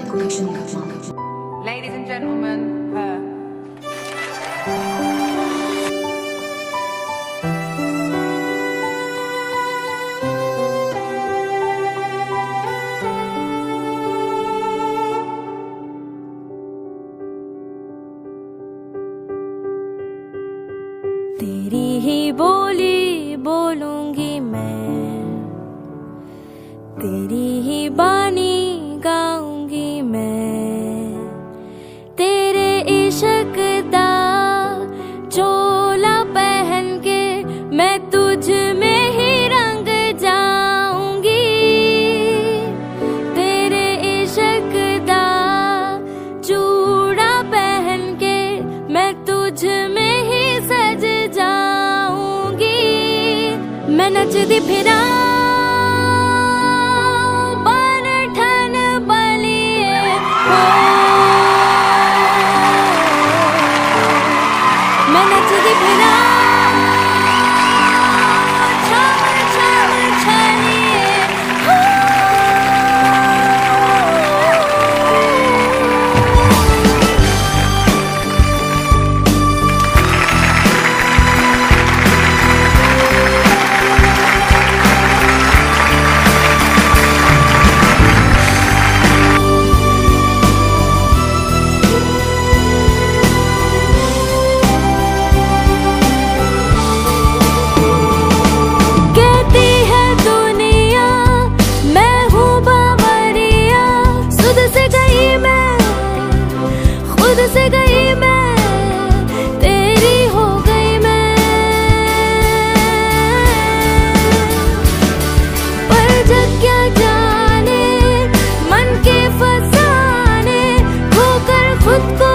Ladies and gentlemen, her. तेरी ही बोली बोलूंगी मैं, तेरी ही बानी गाऊंगी मैं, तेरे इश्क दा चोला पहन के मैं तुझ में ही रंग जाऊंगी, तेरे इश्क दा चूड़ा पहन के मैं तुझ में ही सज जाऊंगी। मैं नचदी फिरा से गई मैं, तेरी हो गई मैं, पर जग क्या जाने मन के फसाने, खोकर खुद को